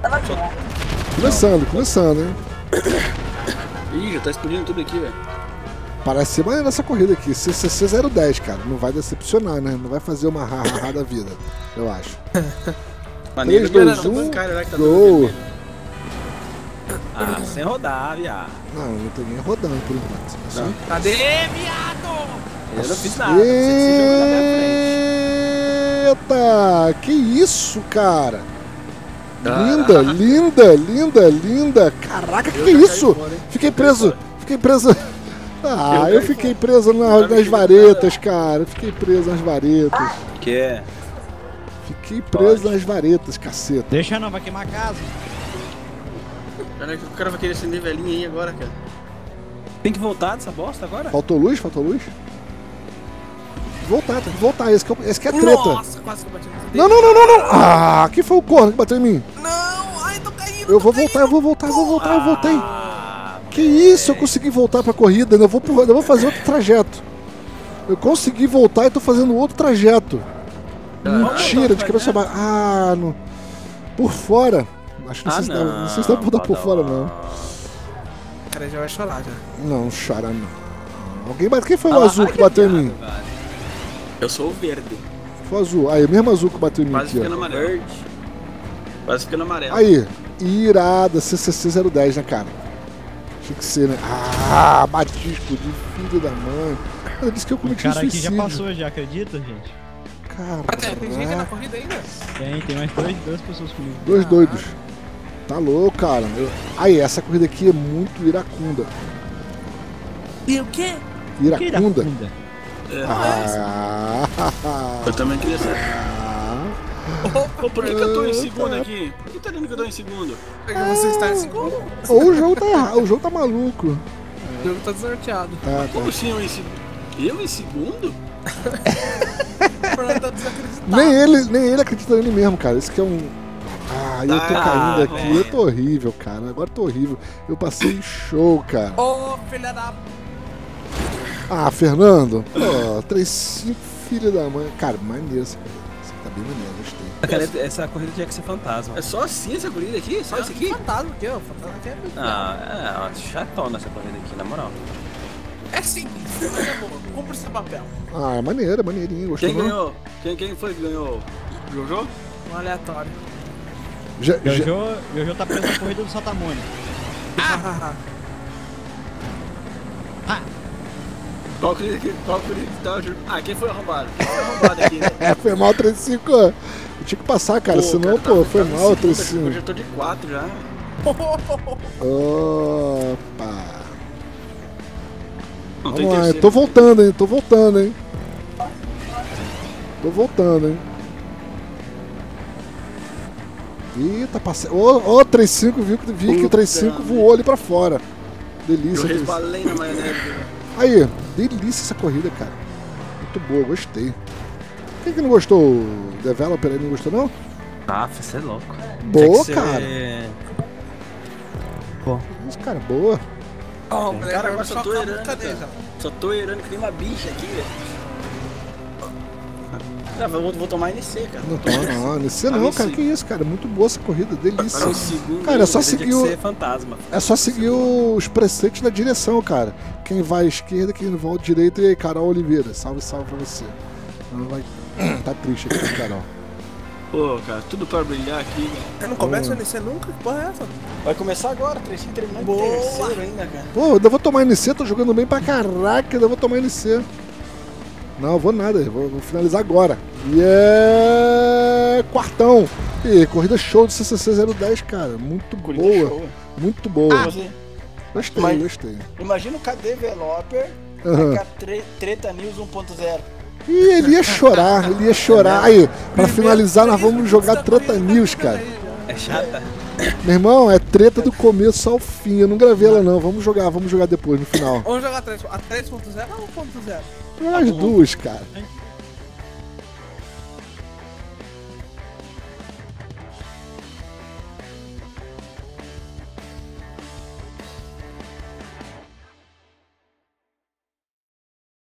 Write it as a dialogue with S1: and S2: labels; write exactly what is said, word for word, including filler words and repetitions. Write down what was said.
S1: Começando, começando, hein?
S2: Ih, já tá explodindo tudo aqui, velho.
S1: Parece ser maneira essa corrida aqui. C C C zero dez, cara. Não vai decepcionar, né? Não vai fazer uma ha-ha-ha da vida, eu acho.
S2: Maneiro,
S1: três, dois, um, gol!
S3: Ah, sem rodar, viado.
S1: Não, não tem nem rodando por enquanto. Assim?
S3: Cadê, viado? Eu não fiz nada. Não sei se esse jogo na minha frente.
S1: Eita! Que isso, cara? Linda, linda, linda, linda. Caraca, que, que é isso? Fora, fiquei preso, fiquei preso. Ah, eu, eu fiquei fora. preso na, nas varetas, cara. Fiquei preso nas varetas.
S3: Que é?
S1: Fiquei preso Pode. nas varetas, caceta.
S4: Deixa não, vai queimar a casa.
S2: Caraca, o cara vai querer acender velhinha aí agora, cara.
S3: Tem que voltar dessa bosta agora?
S1: Faltou luz? Faltou luz? Voltar, tem que voltar. Esse que é, esse que é a treta.
S3: Nossa, quase que eu bati no
S1: Não, não, não, não, não. Ah, quem foi o corno que bateu em mim?
S3: Não, ai, tô caindo.
S1: Eu vou voltar, eu vou voltar, eu vou voltar, eu voltei. Ah, que isso, eu consegui voltar pra corrida. Eu vou, eu vou fazer outro trajeto. Eu consegui voltar e tô fazendo outro trajeto. Mentira, de cabeça pra baixo. Ah, no... por fora. Acho que não, ah, sei, se dá, não. não sei se dá pra botar por fora, não.
S3: O cara já vai chorar já.
S1: Não, chora não. Alguém bateu. Quem foi ah, o azul que bateu em mim?
S2: Cara. Eu sou o verde.
S1: Foi o azul. Aí, o mesmo azul que bateu em mim.
S2: Quase
S1: aqui,
S2: ficando amarelo. Quase ficando amarelo.
S1: Aí, irada, C C C zero dez, né, cara? Tinha que ser, né? Ah, batisco de filho da mãe. Eu disse que eu cometi
S4: um cara
S1: suicídio.
S4: aqui já passou, já acredita, gente?
S1: Cara,
S3: ah, tem gente na corrida ainda?
S4: Tem, tem mais dois, duas pessoas comigo.
S1: Dois ah, doidos. Tá louco, cara. Eu... Aí, essa corrida aqui é muito iracunda.
S3: E o quê?
S1: Iracunda.
S4: Que iracunda?
S2: É.
S1: Ah,
S2: eu também queria saber. Ah, oh, por que, que eu tô em segundo aqui? Por que tá dizendo que eu tô em segundo?
S3: Porque você está em segundo?
S1: Ou o jogo tá errado, o jogo tá maluco.
S3: O jogo tá desnorteado.
S1: Tá,
S2: como
S1: tá.
S2: assim eu em segundo? Eu em segundo?
S3: Tá desacreditado.
S1: Nem ele, nem ele acredita nele mesmo, cara. Isso que é um. Ah, eu tô ah, caindo aqui, velho. Eu tô horrível, cara. Agora tô horrível. Eu passei show, cara.
S3: Ô, oh, filha da.
S1: Ah, Fernando. Ó, oh, três cinco filha da mãe. Cara, maneiro essa corrida. Essa tá bem maneiro, gostei.
S3: Cara, essa corrida tinha que ser fantasma.
S2: É só assim essa corrida aqui? Só
S3: é
S2: isso aqui?
S3: Fantasma aqui, ó. Fantasma aqui é muito. Ah, é chatona essa corrida aqui, na moral. É simples, mas é boa. Compre esse papel.
S1: Ah, é maneiro, é maneirinho. Gostou?
S2: Quem ganhou? Quem, quem foi que ganhou? Jojo?
S3: Um aleatório.
S4: Já, já... Jojo, Jojo tá preso na corrida do Satamone.
S3: Ah!
S4: Ah!
S2: Qual corrida que qual corrida que tá? Ah, quem foi arrombado? Quem foi arrombado aqui? Né?
S1: É, foi mal três cinco. Eu tinha que passar, cara, pô, senão, cara, pô, tá, foi tá mal três cinco.
S2: Eu já tô de quatro já.
S1: Opa!
S2: Não,
S1: vamos lá, eu tô voltando, hein? Tô voltando, hein? Tô voltando, hein? Ih, tá passando. Ô, ô, três cinco, viu que, vi que o três cinco voou ali pra fora. Delícia.
S2: Eu resbalei na maionese.
S1: Aí, delícia essa corrida, cara. Muito boa, gostei. Quem que não gostou? O developer aí não gostou, não?
S3: Ah, você é louco.
S1: Boa,
S3: ser...
S1: cara.
S3: Pô.
S1: Isso, cara, boa.
S2: Oh, cara, agora só tô errando, cara. Só tô errando que nem uma bicha aqui, velho. Ah, vou, vou tomar N C, cara.
S1: Não toma não, N C não, cara, que isso, cara. Muito boa essa corrida, delícia.
S2: Cara, segundo,
S1: cara, é só seguir o...
S3: ser fantasma.
S1: É só seguir os preceitos da direção, cara. Quem vai à esquerda, quem vai à direita. E aí, Carol Oliveira, salve, salve pra você. Não vai... Tá triste aqui, Carol.
S2: Pô, cara, tudo pra brilhar aqui.
S3: Eu não começo a N C nunca? Que porra é essa?
S2: Vai começar agora, três cinco terminando em terceiro ainda, cara.
S1: Pô, eu ainda vou tomar N C, tô jogando bem pra caraca, ainda vou tomar N C. Não, eu vou nada, vou, vou finalizar agora. E é... quartão. E corrida show do C C C zero dez, cara. Muito corrida boa. Show. Muito boa. Ah, gostei, Mas, gostei.
S2: Imagina o K D Developer, uhum. K tre Treta News um ponto zero.
S1: E ele ia chorar, ele ia chorar. Aí, pra finalizar, nós vamos jogar Treta News, cara.
S3: É chata.
S1: Meu irmão, é treta do começo ao fim. Eu não gravei ela, não. Vamos jogar, vamos jogar depois, no final.
S3: Vamos jogar a três ponto zero ou um ponto zero?
S1: As duas, cara.